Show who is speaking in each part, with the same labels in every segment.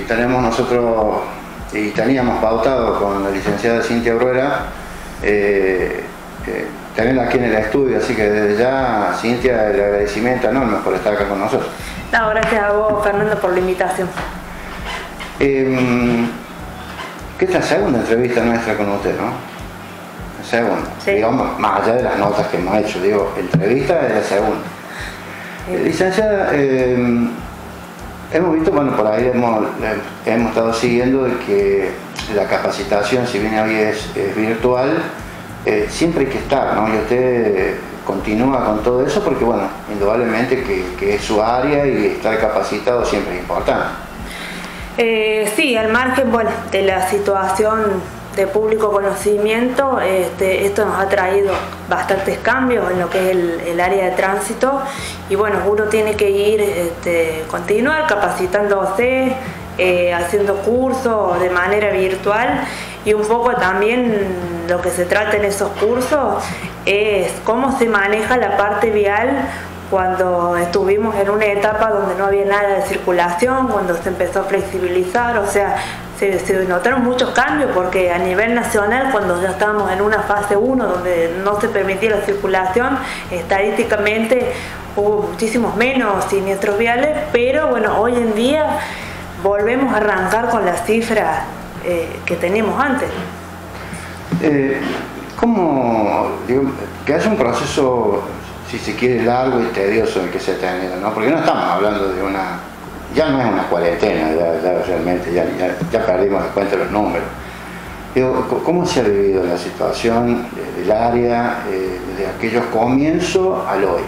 Speaker 1: tenemos nosotros y teníamos pautado con la licenciada Cintia Bruera tenerla aquí en el estudio, así que desde ya, Cintia, el agradecimiento enorme por estar acá con nosotros.
Speaker 2: No, gracias a vos, Fernando, por la invitación.
Speaker 1: Que es la segunda entrevista nuestra con usted, ¿no? La segunda. Sí. Digamos, más allá de las notas que hemos hecho, digo, entrevista es la segunda. Licenciada, hemos visto, bueno, por ahí hemos estado siguiendo de que la capacitación, si bien hoy es virtual, siempre hay que estar, ¿no? Y usted continúa con todo eso porque, bueno, indudablemente que es su área y estar capacitado siempre es importante.
Speaker 2: Sí, al margen, bueno, de la situación de público conocimiento, esto nos ha traído bastantes cambios en lo que es el área de tránsito y bueno, uno tiene que ir, continuar capacitándose, haciendo cursos de manera virtual y un poco también lo que se trata en esos cursos es cómo se maneja la parte vial cuando estuvimos en una etapa donde no había nada de circulación, cuando se empezó a flexibilizar, o sea, se notaron muchos cambios porque a nivel nacional, cuando ya estábamos en una fase 1 donde no se permitía la circulación, estadísticamente hubo muchísimos menos siniestros viales, pero bueno, hoy en día volvemos a arrancar con las cifras que teníamos antes.
Speaker 1: ¿Cómo, digo, que es un proceso, si se quiere, largo y tedioso el que se ha tenido, ¿no? Porque no estamos hablando de una, ya no es una cuarentena, ya realmente ya perdimos de cuenta los números. Digo, ¿cómo se ha vivido la situación del área desde aquellos comienzos al hoy?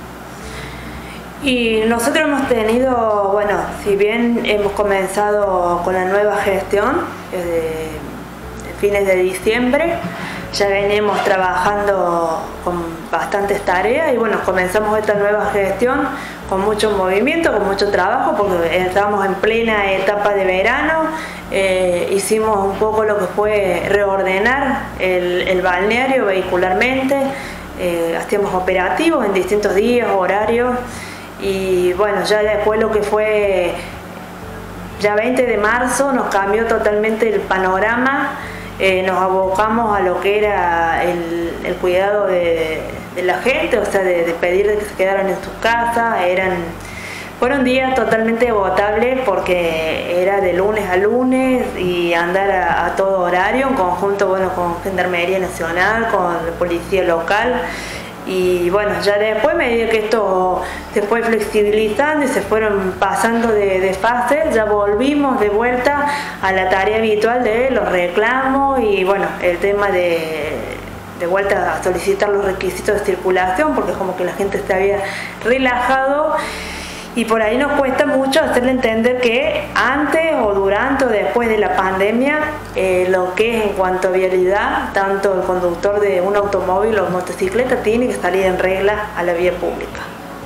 Speaker 2: Y nosotros hemos tenido, bueno, si bien hemos comenzado con la nueva gestión desde fines de diciembre, ya venimos trabajando con bastantes tareas y bueno, comenzamos esta nueva gestión con mucho movimiento, con mucho trabajo, porque estábamos en plena etapa de verano, hicimos un poco lo que fue reordenar el balneario vehicularmente, hacíamos operativos en distintos días, horarios y bueno, ya después lo que fue, ya 20 de marzo nos cambió totalmente el panorama. Nos abocamos a lo que era el cuidado de la gente, o sea, de pedir de que se quedaran en sus casas. Fueron días totalmente agotables porque era de lunes a lunes y andar a todo horario, en conjunto, bueno, con Gendarmería Nacional, con la Policía Local. Y bueno, ya después, a medida que esto se fue flexibilizando y se fueron pasando de fase, ya volvimos de vuelta a la tarea habitual de los reclamos y bueno, el tema de vuelta a solicitar los requisitos de circulación, porque como que la gente se había relajado. Y por ahí nos cuesta mucho hacerle entender que antes o durante o después de la pandemia, lo que es en cuanto a vialidad, tanto el conductor de un automóvil o motocicleta tiene que salir en regla a la vía pública.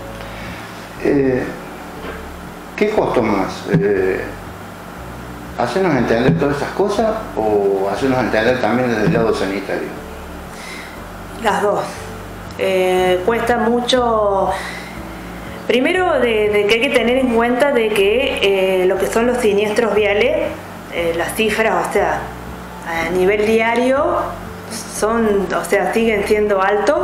Speaker 1: ¿Qué costó más? ¿Hacernos entender todas esas cosas o hacernos entender también desde el lado sanitario?
Speaker 2: Las dos. Cuesta mucho. Primero, de que hay que tener en cuenta de que lo que son los siniestros viales, las cifras, o sea, a nivel diario, siguen siendo altos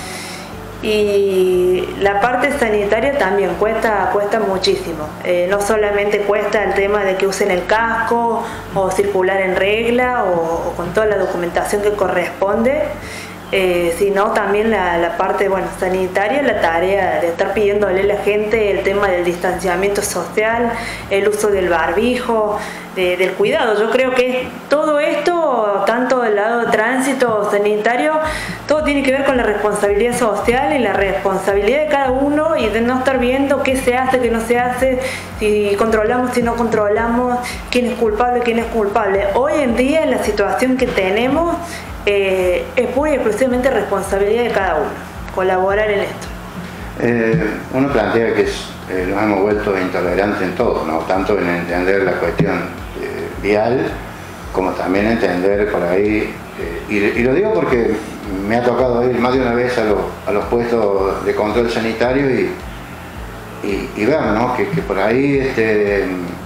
Speaker 2: y la parte sanitaria también cuesta muchísimo. No solamente cuesta el tema de que usen el casco o circular en regla o con toda la documentación que corresponde, sino también la parte, bueno, sanitaria, la tarea de estar pidiéndole a la gente el tema del distanciamiento social, el uso del barbijo, del cuidado. Yo creo que todo esto, tanto del lado de tránsito sanitario, todo tiene que ver con la responsabilidad social y la responsabilidad de cada uno y de no estar viendo qué se hace, qué no se hace, si controlamos, si no controlamos, quién es culpable, quién es culpable. Hoy en día, en la situación que tenemos, es pura y exclusivamente responsabilidad de cada uno, colaborar en esto.
Speaker 1: Uno plantea que nos hemos vuelto intolerantes en todo, ¿no? Tanto en entender la cuestión vial, como también entender por ahí, y lo digo porque me ha tocado ir más de una vez a los puestos de control sanitario y ver, ¿no? que por ahí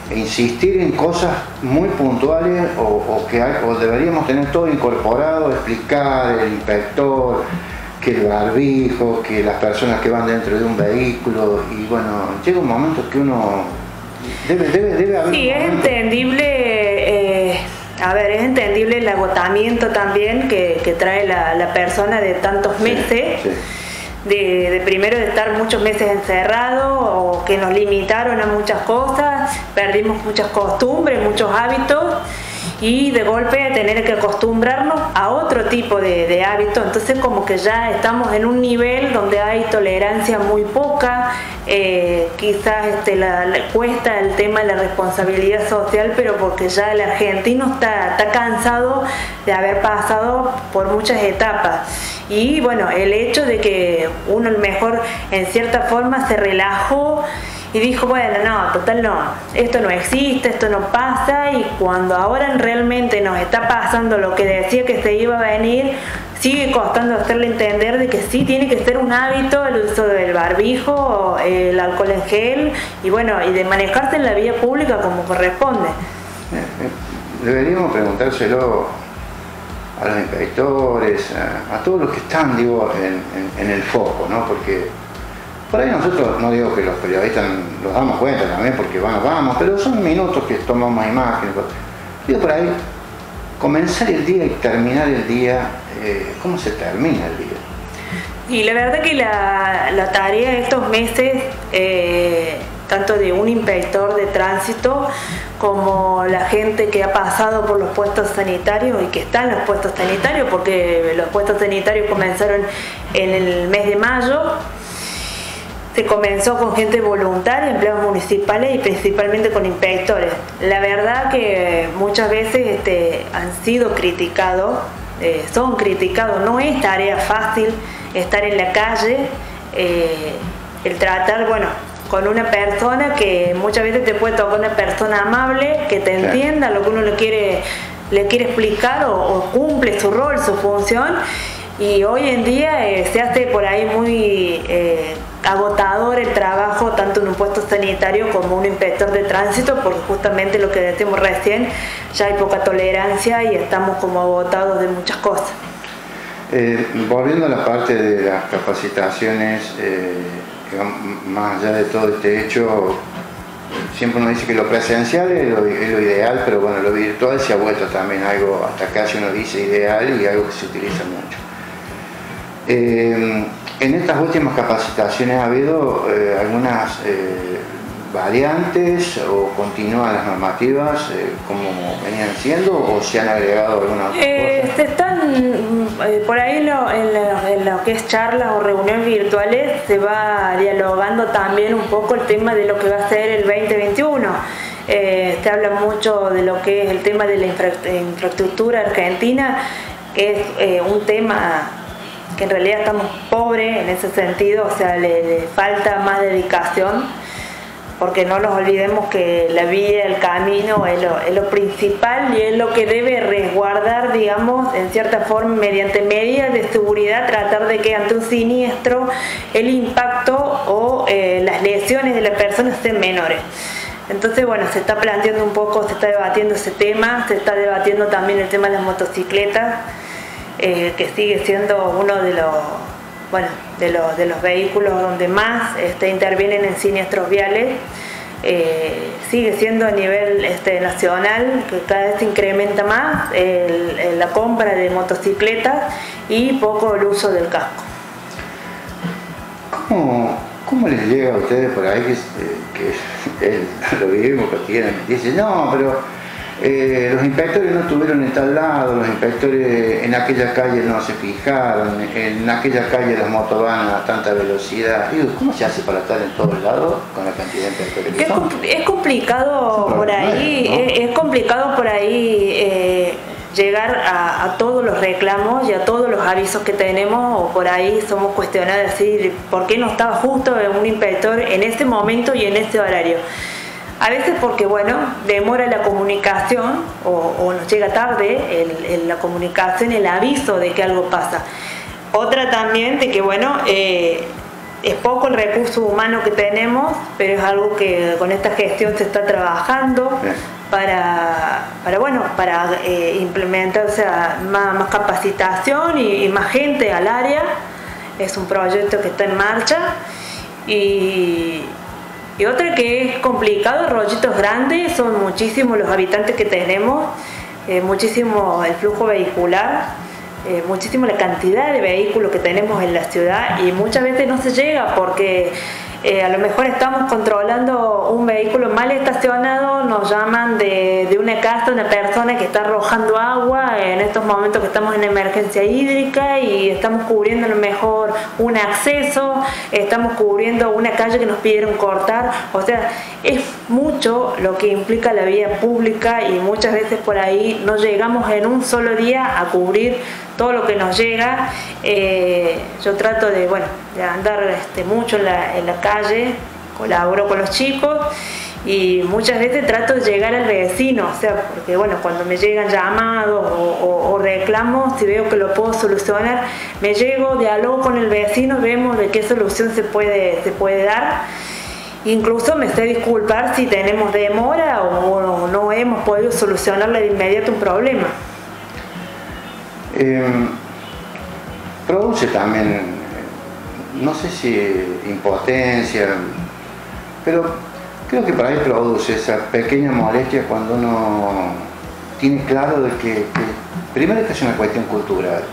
Speaker 1: insistir en cosas muy puntuales o deberíamos tener todo incorporado, explicar el inspector, que el barbijo, que las personas que van dentro de un vehículo, y bueno, llega un momento que uno debe haber...
Speaker 2: Sí, es entendible, es entendible el agotamiento también que trae la persona de tantos meses. Sí. De primero de estar muchos meses encerrados o que nos limitaron a muchas cosas, perdimos muchas costumbres, muchos hábitos y de golpe tener que acostumbrarnos a otro tipo de hábitos. Entonces como que ya estamos en un nivel donde hay tolerancia muy poca, quizás cuesta el tema de la responsabilidad social, pero porque ya el argentino está cansado de haber pasado por muchas etapas. Y bueno, el hecho de que uno a lo mejor en cierta forma se relajó y dijo, bueno, no, total no, esto no existe, esto no pasa, y cuando ahora realmente nos está pasando lo que decía que se iba a venir, sigue costando hacerle entender de que sí tiene que ser un hábito el uso del barbijo, el alcohol en gel, y bueno, y de manejarse en la vía pública como corresponde.
Speaker 1: Deberíamos preguntárselo a los inspectores, a todos los que están, digo, en el foco, ¿no? Porque por ahí nosotros, no digo que los periodistas nos damos cuenta también, porque vamos, pero son minutos que tomamos imágenes. Digo, por ahí, comenzar el día y terminar el día, ¿cómo se termina el día?
Speaker 2: Y la verdad que la tarea de estos meses, tanto de un inspector de tránsito como la gente que ha pasado por los puestos sanitarios y que está en los puestos sanitarios, porque los puestos sanitarios comenzaron en el mes de mayo. Se comenzó con gente voluntaria, empleados municipales y principalmente con inspectores. La verdad que muchas veces han sido criticados, son criticados, no es tarea fácil estar en la calle, el tratar, bueno, con una persona que muchas veces te puede tocar una persona amable, que te entienda lo que uno le quiere explicar o cumple su rol, su función, y hoy en día se hace por ahí muy agotador el trabajo tanto en un puesto sanitario como un inspector de tránsito, porque justamente lo que decimos recién, ya hay poca tolerancia y estamos como agotados de muchas cosas.
Speaker 1: Volviendo a la parte de las capacitaciones, más allá de todo este hecho, siempre uno dice que lo presencial es lo ideal, pero bueno, lo virtual se ha vuelto también algo, hasta casi uno dice ideal, y algo que se utiliza mucho. En estas últimas capacitaciones ha habido algunas variantes, o continúan las normativas como venían siendo, o se han agregado algunas cosas.
Speaker 2: Se están por ahí en lo que es charlas o reuniones virtuales se va dialogando también un poco el tema de lo que va a ser el 2021. Se habla mucho de lo que es el tema de la infraestructura argentina, que es un tema que en realidad estamos pobres en ese sentido, o sea, le falta más dedicación, porque no nos olvidemos que la vía, el camino es lo principal y es lo que debe resguardar, digamos, en cierta forma, mediante medidas de seguridad, tratar de que ante un siniestro el impacto o las lesiones de la persona sean menores. Entonces, bueno, se está planteando un poco, se está debatiendo ese tema, se está debatiendo también el tema de las motocicletas, que sigue siendo uno de los vehículos donde más intervienen en siniestros viales. Sigue siendo a nivel nacional, que cada vez se incrementa más la compra de motocicletas y poco el uso del casco.
Speaker 1: ¿Cómo les llega a ustedes por ahí que lo vivimos cotidianamente? Dicen, no, pero los inspectores no estuvieron en tal lado, los inspectores en aquella calle no se fijaron, en aquella calle las motos van a tanta velocidad. Digo, ¿cómo se hace para estar en todos lados con la cantidad de inspectores que son?
Speaker 2: Es complicado por ahí, ¿no? Es complicado por ahí llegar a todos los reclamos y a todos los avisos que tenemos, o por ahí somos cuestionados decir por qué no estaba justo un inspector en ese momento y en ese horario. A veces porque, bueno, demora la comunicación o nos llega tarde la comunicación, el aviso de que algo pasa. Otra también de que, bueno, es poco el recurso humano que tenemos, pero es algo que con esta gestión se está trabajando para implementar, o sea, más capacitación y más gente al área. Es un proyecto que está en marcha. Y otra que es complicado, Rollitos Grandes, son muchísimos los habitantes que tenemos, muchísimo el flujo vehicular. Muchísimo la cantidad de vehículos que tenemos en la ciudad y muchas veces no se llega porque a lo mejor estamos controlando un vehículo mal estacionado, nos llaman de una casa, una persona que está arrojando agua en estos momentos que estamos en emergencia hídrica y estamos cubriendo a lo mejor un acceso, estamos cubriendo una calle que nos pidieron cortar, o sea, es mucho lo que implica la vía pública y muchas veces por ahí no llegamos en un solo día a cubrir todo lo que nos llega. Yo trato de andar mucho en la calle, colaboro con los chicos y muchas veces trato de llegar al vecino, o sea, porque cuando me llegan llamados o reclamos, si veo que lo puedo solucionar, me llego, dialogo con el vecino, vemos de qué solución se puede dar. Incluso me sé disculpar si tenemos demora o no hemos podido solucionarle de inmediato un problema.
Speaker 1: Produce también, no sé si impotencia, pero creo que por ahí produce esa pequeña molestia cuando uno tiene claro de que primero que es una cuestión cultural,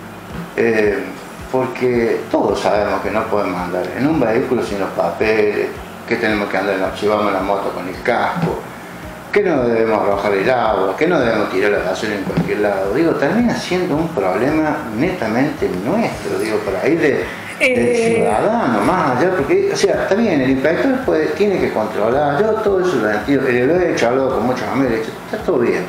Speaker 1: porque todos sabemos que no podemos andar en un vehículo sin los papeles, que tenemos que andar, llevamos la moto con el casco, que no debemos arrojar el agua, que no debemos tirar la gasolina en cualquier lado. Digo, termina siendo un problema netamente nuestro, digo, por ahí del ciudadano, más allá, porque, o sea, también el inspector tiene que controlar, yo todo eso lo entiendo, lo he hecho, hablado con muchos amigos, está todo bien,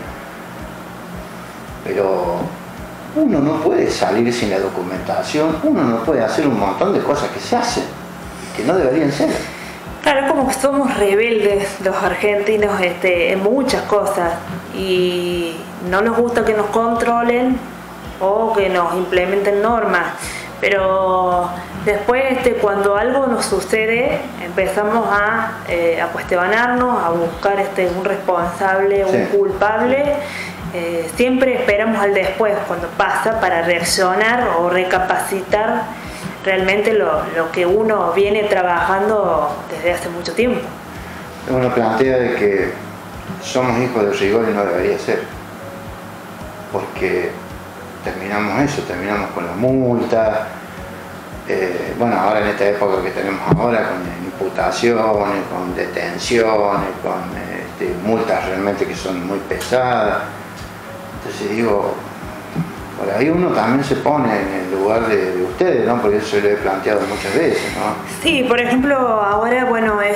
Speaker 1: pero uno no puede salir sin la documentación, uno no puede hacer un montón de cosas que se hacen, que no deberían ser.
Speaker 2: Claro, como que somos rebeldes los argentinos en muchas cosas y no nos gusta que nos controlen o que nos implementen normas, pero después cuando algo nos sucede empezamos a cuestionarnos, a buscar un responsable, un culpable. Siempre esperamos al después, cuando pasa, para reaccionar o recapacitar realmente lo que uno viene trabajando desde hace mucho tiempo.
Speaker 1: Uno plantea de que somos hijos del rigor y no debería ser, porque terminamos con la multa, ahora en esta época que tenemos ahora, con imputaciones, con detenciones, con multas realmente que son muy pesadas. Entonces digo, por ahí uno también se pone en el lugar de ustedes, ¿no? Porque eso se lo he planteado muchas veces, ¿no?
Speaker 2: Sí, por ejemplo, ahora,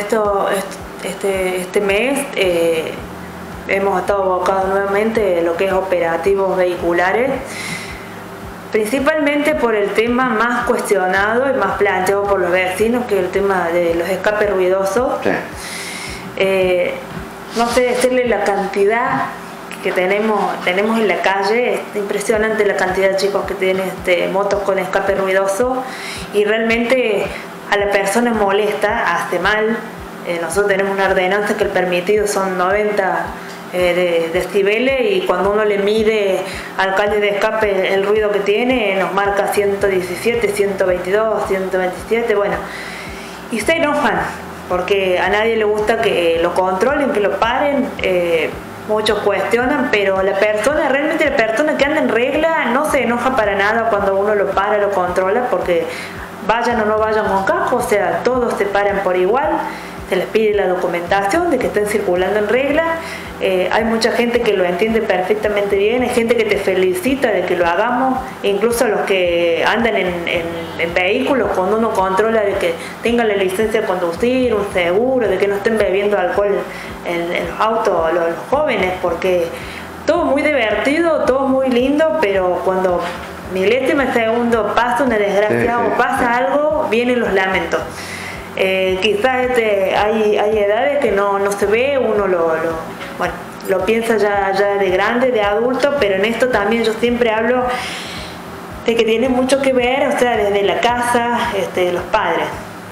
Speaker 2: este mes hemos estado abocados nuevamente en lo que es operativos vehiculares, principalmente por el tema más cuestionado y más planteado por los vecinos, que es el tema de los escapes ruidosos. Sí. No sé decirle la cantidad que tenemos en la calle, es impresionante la cantidad de chicos que tienen motos con escape ruidoso y realmente a la persona molesta, hace mal. Nosotros tenemos una ordenanza que el permitido son 90 decibeles y cuando uno le mide al calle de escape el ruido que tiene nos marca 117, 122, 127, y se enojan porque a nadie le gusta que lo controlen, que lo paren. Muchos cuestionan, pero realmente la persona que anda en regla no se enoja para nada cuando uno lo para, lo controla, porque vayan o no vayan con casco, o sea, todos se paran por igual, se les pide la documentación de que estén circulando en regla. Hay mucha gente que lo entiende perfectamente bien, hay gente que te felicita de que lo hagamos, incluso los que andan en vehículos, cuando uno controla de que tengan la licencia de conducir, un seguro, de que no estén bebiendo alcohol en los autos los jóvenes, porque todo muy divertido, todo muy lindo, pero cuando milésima segundo pasa una desgracia o pasa algo, vienen los lamentos. Quizás hay edades que no se ve, uno lo piensa ya de grande, de adulto, pero en esto también yo siempre hablo de que tiene mucho que ver, o sea, desde la casa, los padres.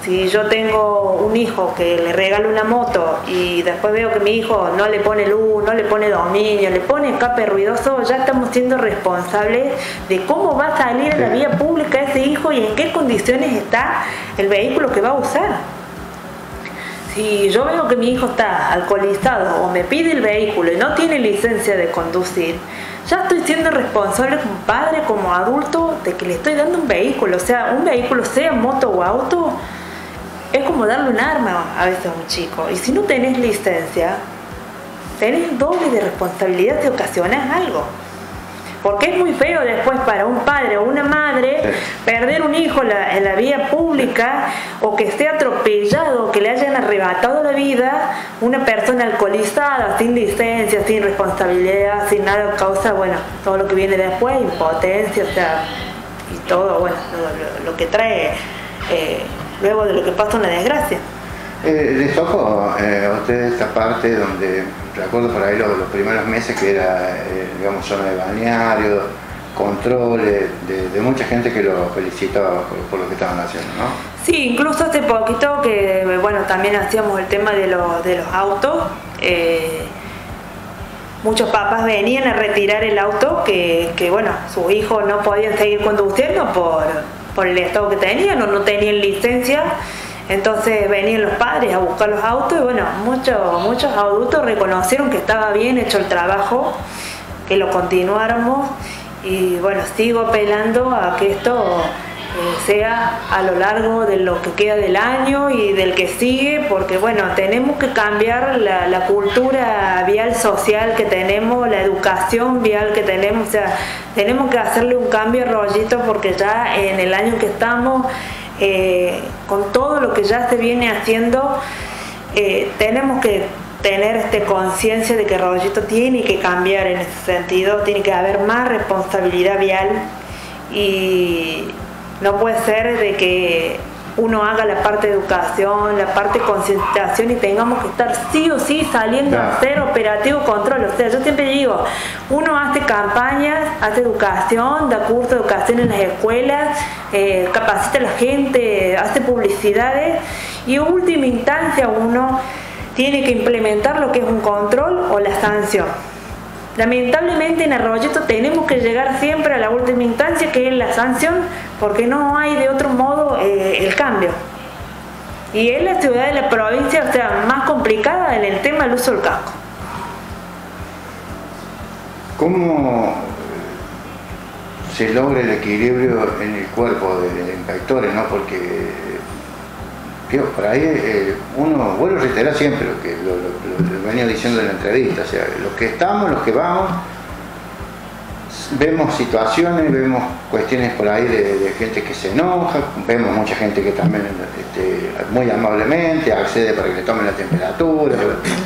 Speaker 2: si yo tengo un hijo que le regalo una moto y después veo que mi hijo no le pone luz, no le pone dominio, le pone escape ruidoso, ya estamos siendo responsables de cómo va a salir a la vía pública ese hijo y en qué condiciones está el vehículo que va a usar. Si yo veo que mi hijo está alcoholizado o me pide el vehículo y no tiene licencia de conducir, ya estoy siendo responsable como padre, como adulto, de que le estoy dando un vehículo. O sea, un vehículo, sea moto o auto, es como darle un arma a veces a un chico. Y si no tenés licencia, tenés el doble de responsabilidad si ocasionas algo. Porque es muy feo después para un padre o una madre perder un hijo en la vía pública, o que esté atropellado, que le hayan arrebatado la vida una persona alcoholizada, sin licencia, sin responsabilidad, sin nada, causa, bueno, todo lo que viene después, impotencia, o sea, y todo, bueno, lo que trae luego de lo que pasa una desgracia.
Speaker 1: Les tocó a ustedes esta parte donde, recuerdo por ahí los primeros meses que era, digamos, zona de balneario, controles, de mucha gente que lo felicitaba por lo que estaban haciendo, ¿no?
Speaker 2: Sí, incluso hace poquito que, bueno, también hacíamos el tema de los autos. Muchos papás venían a retirar el auto que bueno, sus hijos no podían seguir conduciendo por el estado que tenían o no tenían licencia. Entonces venían los padres a buscar los autos y bueno, muchos adultos reconocieron que estaba bien hecho el trabajo, que lo continuáramos, y bueno, sigo apelando a que esto sea a lo largo de lo que queda del año y del que sigue, porque bueno, tenemos que cambiar la cultura vial social que tenemos, la educación vial que tenemos, o sea, tenemos que hacerle un cambio a Rollito, porque ya en el año que estamos, con todo lo que ya se viene haciendo, tenemos que tener conciencia de que Rollito tiene que cambiar en ese sentido, tiene que haber más responsabilidad vial, y no puede ser de que uno haga la parte de educación, la parte de concientización y tengamos que estar sí o sí saliendo a hacer operativo control. O sea, yo siempre digo, uno hace campañas, hace educación, da cursos de educación en las escuelas, capacita a la gente, hace publicidades, y en última instancia uno tiene que implementar lo que es un control o la sanción. Lamentablemente en Arroyito tenemos que llegar siempre a la última instancia, que es la sanción, porque no hay de otro modo el cambio. Y es la ciudad de la provincia, o sea, más complicada en el tema del uso del casco.
Speaker 1: ¿Cómo se logra el equilibrio en el cuerpo de inspectores, ¿no? Porque por ahí uno vuelve a reiterar siempre lo que lo venía diciendo en la entrevista, o sea, los que estamos, los que vamos, vemos situaciones, vemos cuestiones por ahí de gente que se enoja, vemos mucha gente que también muy amablemente accede para que le tomen la temperatura.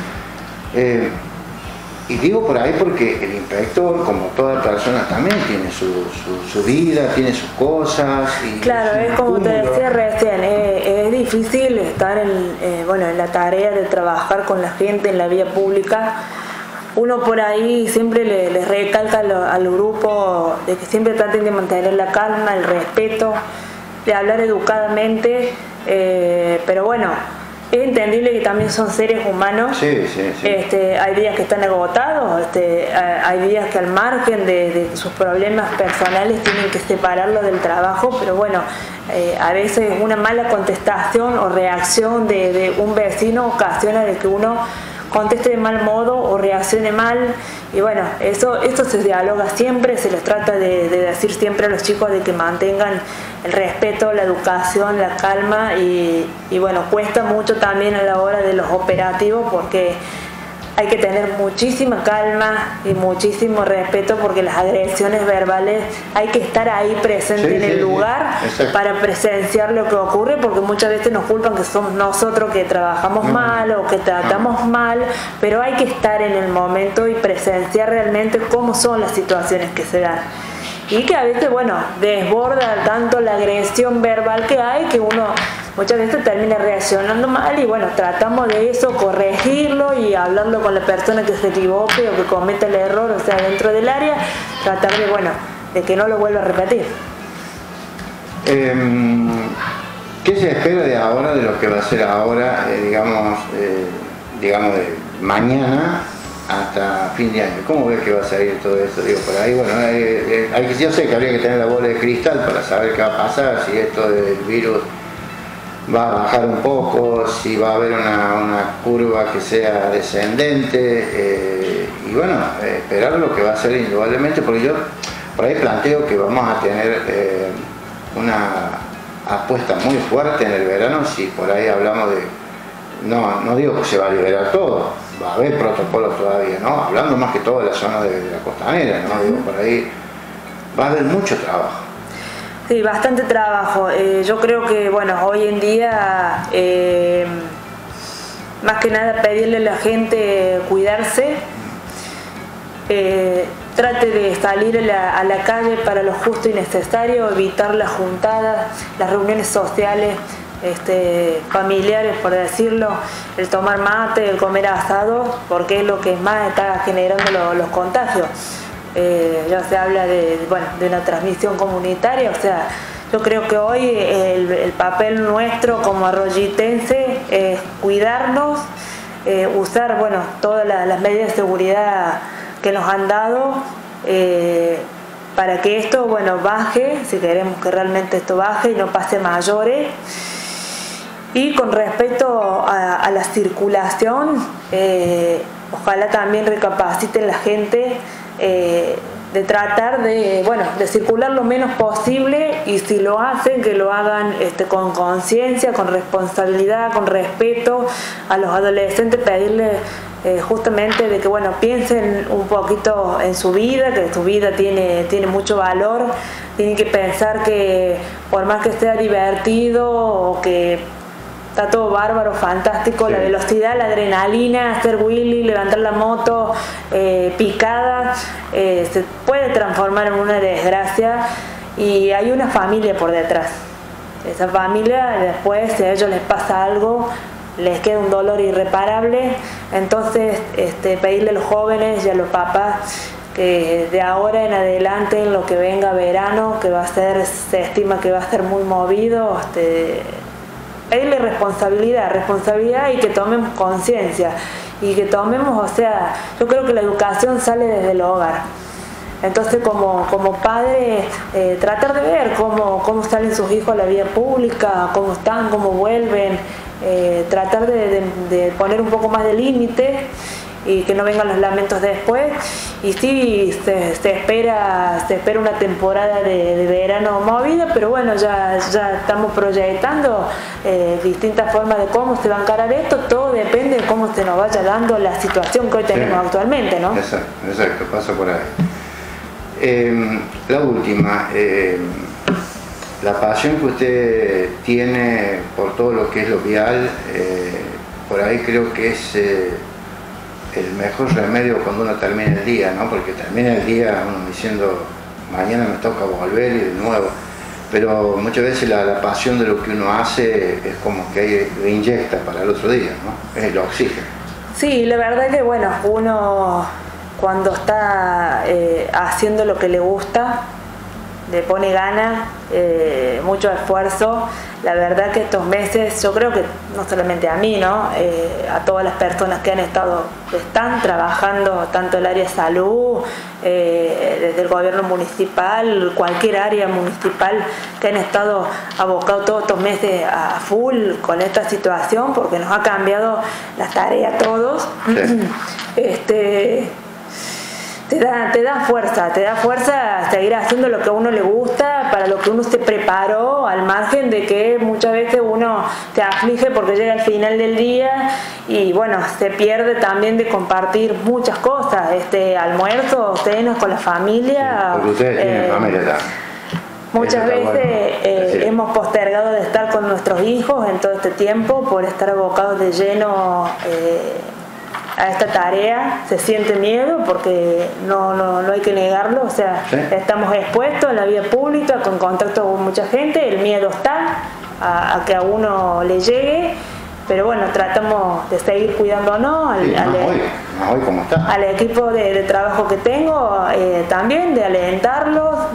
Speaker 1: Y digo por ahí porque el inspector, como toda persona, también tiene su vida, tiene sus cosas. Y
Speaker 2: claro, es como te decía recién, es difícil estar en la tarea de trabajar con la gente en la vía pública. Uno por ahí siempre les recalca al grupo de que siempre traten de mantener la calma, el respeto, de hablar educadamente, pero bueno, es entendible que también son seres humanos.
Speaker 1: Sí.
Speaker 2: Hay días que están agotados, hay días que al margen de sus problemas personales tienen que separarlo del trabajo, pero bueno, a veces una mala contestación o reacción de un vecino ocasiona de que uno conteste de mal modo o reaccione mal, y bueno, esto se dialoga siempre, se les trata de decir siempre a los chicos de que mantengan el respeto, la educación, la calma, y bueno, cuesta mucho también a la hora de los operativos, porque hay que tener muchísima calma y muchísimo respeto, porque las agresiones verbales hay que estar ahí presente en el lugar para presenciar lo que ocurre, porque muchas veces nos culpan que somos nosotros que trabajamos mal o que tratamos mal, pero hay que estar en el momento y presenciar realmente cómo son las situaciones que se dan. Y que a veces, bueno, desborda tanto la agresión verbal que hay, que uno muchas veces termina reaccionando mal, y bueno, tratamos de eso, corregirlo y hablarlo con la persona que se equivoque o que cometa el error, o sea, dentro del área, tratar de, bueno, de que no lo vuelva a repetir.
Speaker 1: ¿Qué se espera de ahora, de lo que va a ser ahora, digamos, de mañana hasta fin de año? ¿Cómo ves que va a salir todo esto? Digo, por ahí, bueno, yo sé que habría que tener la bola de cristal para saber qué va a pasar, si esto del virus va a bajar un poco, si va a haber una curva que sea descendente, y bueno, esperar lo que va a ser indudablemente, porque yo por ahí planteo que vamos a tener una apuesta muy fuerte en el verano, si por ahí hablamos de, no digo que se va a liberar todo, va a haber protocolos todavía, ¿no? Hablando más que todo de la zona de la costanera, ¿no? Digo, por ahí va a haber mucho trabajo.
Speaker 2: Sí, bastante trabajo. Yo creo que, bueno, hoy en día, más que nada pedirle a la gente cuidarse, trate de salir a la calle para lo justo y necesario, evitar las juntadas, las reuniones sociales, familiares, por decirlo, el tomar mate, el comer asado, porque es lo que más está generando los contagios. Ya se habla de una transmisión comunitaria, o sea, yo creo que hoy el papel nuestro como arroyitense es cuidarnos, usar todas las medidas de seguridad que nos han dado, para que esto baje, si queremos que realmente esto baje y no pase mayores. Y con respecto a la circulación, ojalá también recapaciten la gente de tratar de circular lo menos posible, y si lo hacen, que lo hagan con conciencia, con responsabilidad, con respeto a los adolescentes, pedirles justamente de que piensen un poquito en su vida, que su vida tiene mucho valor, tienen que pensar que por más que sea divertido o que está todo bárbaro, fantástico, sí, la velocidad, la adrenalina, hacer wheelie, levantar la moto, picada, se puede transformar en una desgracia, y hay una familia por detrás. Esa familia después, si a ellos les pasa algo, les queda un dolor irreparable. Entonces pedirle a los jóvenes y a los papás que de ahora en adelante, en lo que venga verano, que va a ser, se estima que va a ser muy movido, pedirle responsabilidad, y que tomemos conciencia, y que tomemos, o sea, yo creo que la educación sale desde el hogar. Entonces como padre, tratar de ver cómo salen sus hijos a la vía pública, cómo están, cómo vuelven, tratar de poner un poco más de límite y que no vengan los lamentos después. Y sí, se espera una temporada de verano movida, pero bueno, ya estamos proyectando distintas formas de cómo se va a encarar esto. Todo depende de cómo se nos vaya dando la situación que hoy tenemos actualmente, ¿no?
Speaker 1: Exacto, paso por ahí. La última, la pasión que usted tiene por todo lo que es lo vial, por ahí creo que es el mejor remedio cuando uno termina el día, ¿no? Porque termina el día uno diciendo, mañana me toca volver y de nuevo, pero muchas veces la pasión de lo que uno hace es como que lo inyecta para el otro día, ¿no? Es el oxígeno.
Speaker 2: Sí, la verdad es que uno cuando está haciendo lo que le gusta, le pone ganas, mucho esfuerzo. La verdad que estos meses, yo creo que no solamente a mí, ¿no? A todas las personas que están trabajando, tanto el área de salud, desde el gobierno municipal, cualquier área municipal, que han estado abocados todos estos meses a full con esta situación, porque nos ha cambiado las tareas a todos. Sí. Te da fuerza a seguir haciendo lo que a uno le gusta, para lo que uno se preparó, al margen de que muchas veces uno te aflige porque llega al final del día y se pierde también de compartir muchas cosas, almuerzos, cenas con la familia.
Speaker 1: Sí, porque ustedes tienen familia también.
Speaker 2: Muchas veces hemos postergado de estar con nuestros hijos en todo este tiempo por estar abocados de lleno a esta tarea. Se siente miedo porque no hay que negarlo, o sea, ¿sí? Estamos expuestos en la vía pública, con contacto con mucha gente, el miedo está a que a uno le llegue, pero tratamos de seguir cuidándonos al equipo de trabajo que tengo, también de alentarlos,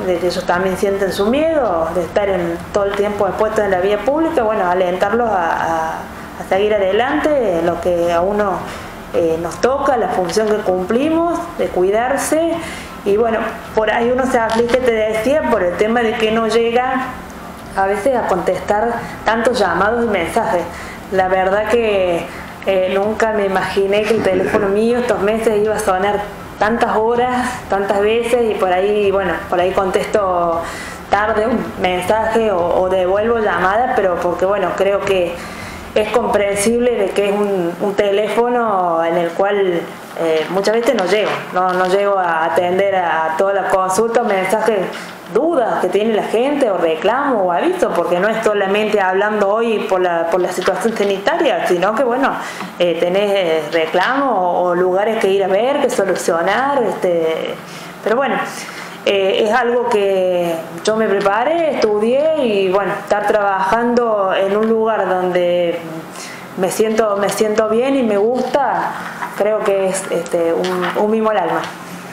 Speaker 2: de que ellos también sienten su miedo de estar todo el tiempo expuestos en la vía pública, bueno, alentarlos a seguir adelante, lo que a uno nos toca, la función que cumplimos, de cuidarse. Y bueno, por ahí uno se aflige, te decía, por el tema de que no llega a veces a contestar tantos llamados y mensajes. La verdad que nunca me imaginé que el teléfono mío estos meses iba a sonar tantas horas, tantas veces, y por ahí, bueno, por ahí contesto tarde un mensaje o devuelvo llamadas, pero porque, bueno, creo que es comprensible de que es un teléfono en el cual muchas veces no llego a atender a todas las consultas, mensajes, dudas que tiene la gente, o reclamo o aviso, porque no es solamente hablando hoy por la situación sanitaria, sino que, bueno, tenés reclamos o lugares que ir a ver, que solucionar, pero bueno, es algo que yo me preparé, estudié, y bueno, estar trabajando en un lugar donde me siento bien y me gusta, creo que es un mimo al alma.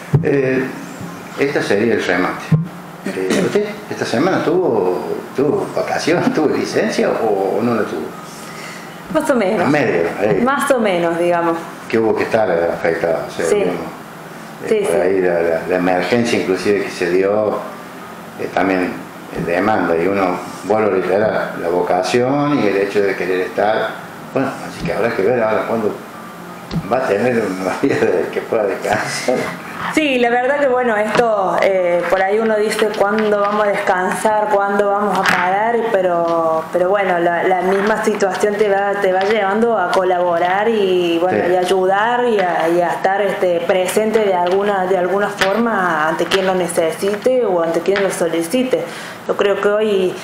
Speaker 1: Este sería el remate. ¿Usted esta semana tuvo vacaciones, tuvo licencia o no la tuvo?
Speaker 2: Más o menos. Más o menos, digamos.
Speaker 1: Que hubo que estar afectado. O sea,
Speaker 2: sí.
Speaker 1: Sí, por ahí la emergencia inclusive que se dio también demanda, y uno vuelve a reiterar la vocación y el hecho de querer estar. Bueno, así que habrá que ver ahora cuándo va a tener una vida que pueda descansar.
Speaker 2: Sí, la verdad que, bueno, esto por ahí uno dice cuándo vamos a descansar, cuándo vamos a parar, pero bueno, la misma situación te va llevando a colaborar y, bueno, sí, y ayudar y a estar presente de alguna forma ante quien lo necesite o ante quien lo solicite. Yo creo que hoy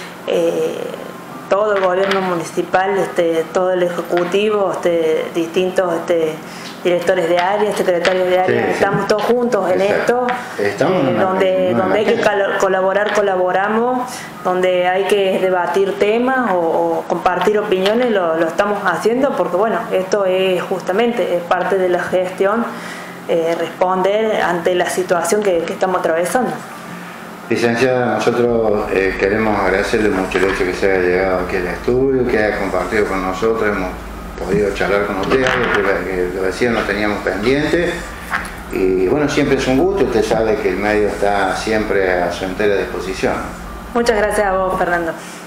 Speaker 2: todo el gobierno municipal, todo el ejecutivo, distintos directores de área, secretarios de área, sí, estamos todos juntos en esto, donde hay que colaborar, colaboramos, donde hay que debatir temas o compartir opiniones, lo estamos haciendo, porque, bueno, esto es justamente parte de la gestión, responder ante la situación que estamos atravesando.
Speaker 1: Licenciada, nosotros queremos agradecerle mucho el hecho que se haya llegado aquí al estudio, que haya compartido con nosotros, hemos podido charlar con usted, que lo decía, no teníamos pendiente, y bueno, siempre es un gusto, usted sabe que el medio está siempre a su entera disposición.
Speaker 2: Muchas gracias a vos, Fernando.